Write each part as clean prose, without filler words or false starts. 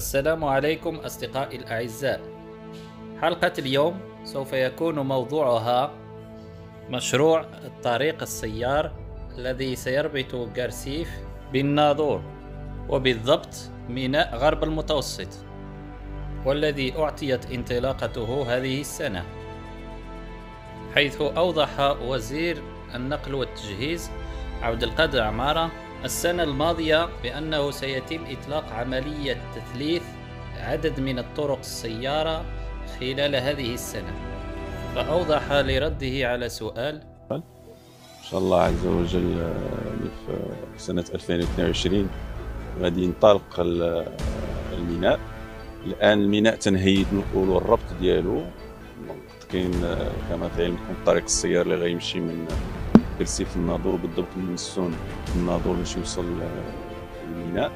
السلام عليكم أصدقائي الأعزاء. حلقة اليوم سوف يكون موضوعها مشروع الطريق السيار الذي سيربط قرسيف بالناظور، وبالضبط ميناء غرب المتوسط، والذي أعطيت انطلاقته هذه السنة، حيث أوضح وزير النقل والتجهيز عبد القادر عمارة السنة الماضية بأنه سيتم إطلاق عملية تثليث عدد من الطرق السيارة خلال هذه السنة. فأوضح لرده على سؤال: إن شاء الله عز وجل في سنة 2022 غادي ينطلق الميناء. الآن الميناء تنهيد نقولوا الربط ديالو، كاين كما تعلمكم الطريق السيار اللي غيمشي من قرسيف الناظور، بالضبط من السون الناظور باش يوصل للميناء.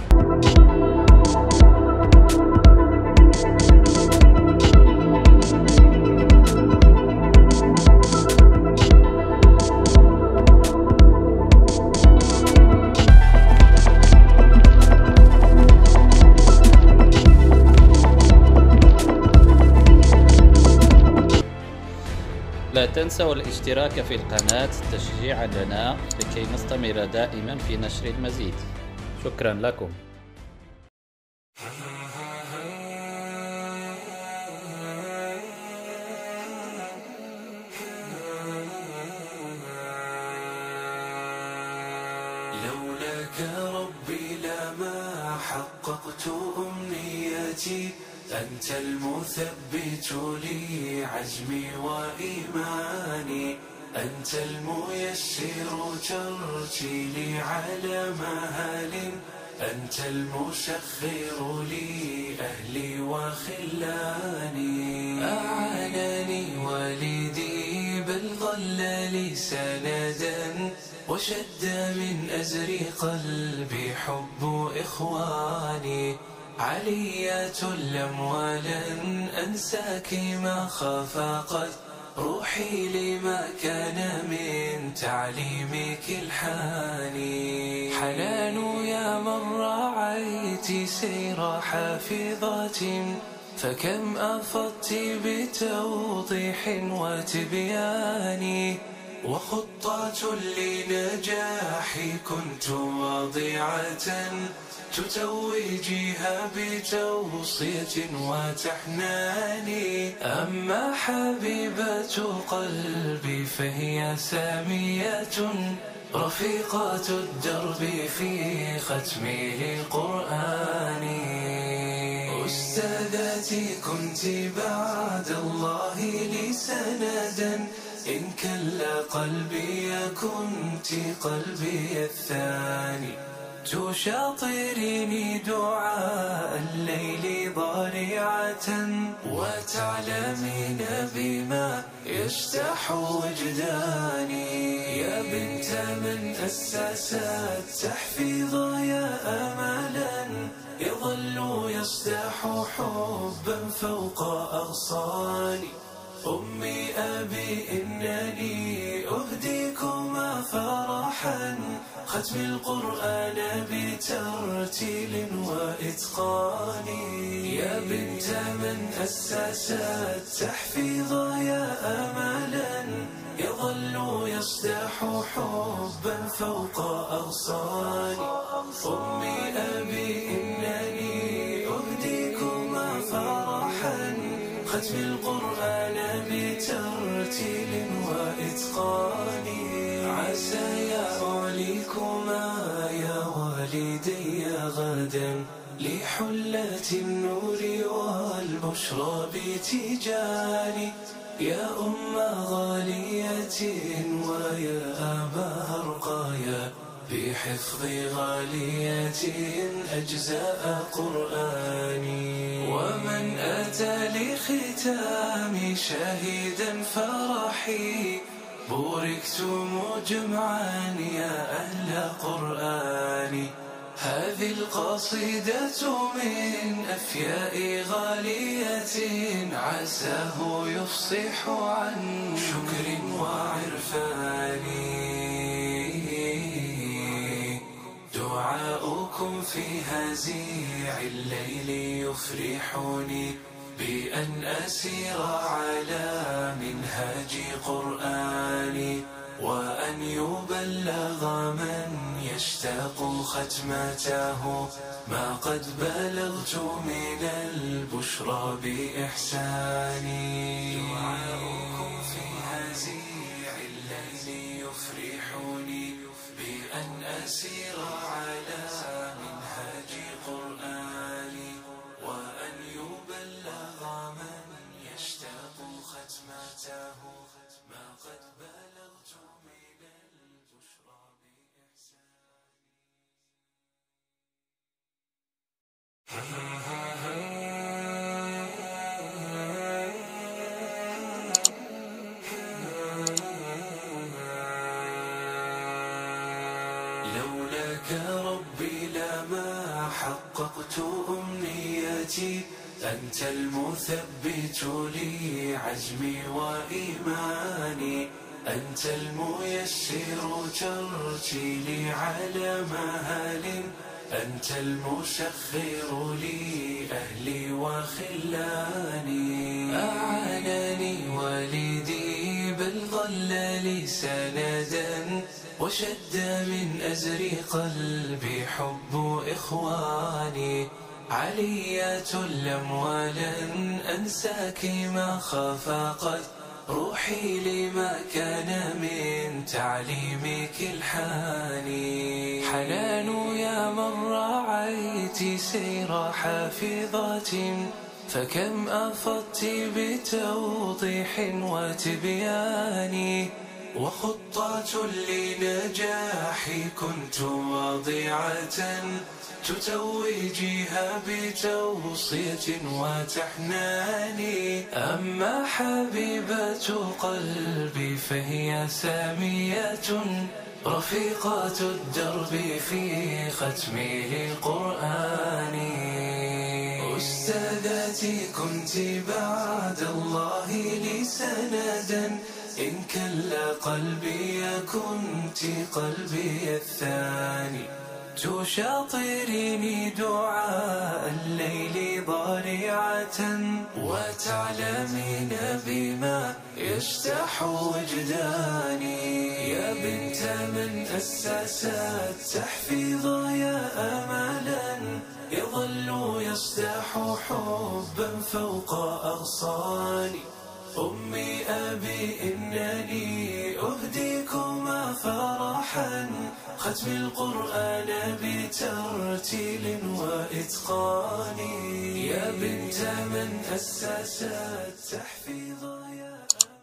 لا تنسوا الاشتراك في القناة تشجيعا لنا لكي نستمر دائما في نشر المزيد. شكرا لكم. لولاك ربي لما حققت أمنيتي، أنت المثبت لي عزمي وإيماني، أنت الميسر ترتيلي على مهال، أنت المسخر لي أهلي وخلاني. أعانني والدي بل ظل لي سندا، وشد من أزر قلبي حب إخواني. عليات لم ولن أنساك ما خفقت روحي لما كان من تعليمك الحاني. حنان يا من رعيت سير حافظات، فكم أفضت بتوضيح وتبيان، وخطات لنجاحي كنت وضيعة تتوجيها بتوصية وتحنان. أما حبيبة قلبي فهي سامية، رفيقة الدرب في ختم للقرآن. أستاذتي كنت بعد الله لي سندا، إن كلا قلبي كنت قلبي الثاني. تشاطريني دعاء الليل ضارعة، وتعلمين بما يجتاح وجداني. يا بنت من أسست تحفيظ يا أملا، يظل يصدح حبا فوق أغصاني. أمي أبي إنني أهديكما فرحا، ختم القرآن بترتيل وإتقان. يا بنت من أسست تحفيظ يا أملا، يظل يصدح حبا فوق أغصاني. أمي أبي إنني أهديكما فرحا، ختم القرآن بترتيل وإتقان. عسى يعليكما يا والدي غدا لحلة النور والبشرى بتجاني. يا أم غالية ويا أبا رقايا، بحفظ غالية أجزاء قرآني. ومن أتى لختام شهيدا فرحي، بوركتم جمعا يا أهل قرآني. هذه القصيدة من أفياء غالية، عساه يفصح عن شكر وعرفان. دعاؤكم في هزيع الليل يفرحني بأن أسير على منهاج قرآني، وأن يبلغ من يشتاق ختمته ما قد بلغت من البشرى بإحساني. دعاؤكم في هزيع الليل يفرحني بأن أسير على منهاج قرآني، وأن يبلغ من يشتاق ختمته ما قد بلغت من البشرى لولاك ربي لما حققت أمنيتي، أنت المثبت لي عزمي وإيماني، أنت الميسر ترتيلي على مهال، أنت المسخر لي أهلي وخلاني. أعانني والدي بل ظل لي سندا، وشد من أزر قلبي حب إخواني. عليات لم ولن أنساك ما خفقت روحي لما كان من تعليمك الحاني. حنان يا من رعيت سير حافظات، فكم أفضت بتوضيح وتبيان، وخطات لنجاحي كنت وضيعة تتوجيها بتوصية وتحنان. أما حبيبة قلبي فهي سامية رفيقة الدرب في ختم للقرآن. أستاذتي كنت بعد الله لي سندا، إن كلا قلبي كنت قلبي الثاني. تشاطريني دعاء الليل ضارعة، وتعلمين بما يجتاح وجداني. يا بنت من أسست تحفيظ يا أملا، يظل يصدح حبا فوق أغصاني. أمي أبي إنني أهديكما فرحا، ختم القرآن بترتيل وإتقان. يا بنت من أسست تحفيظ يا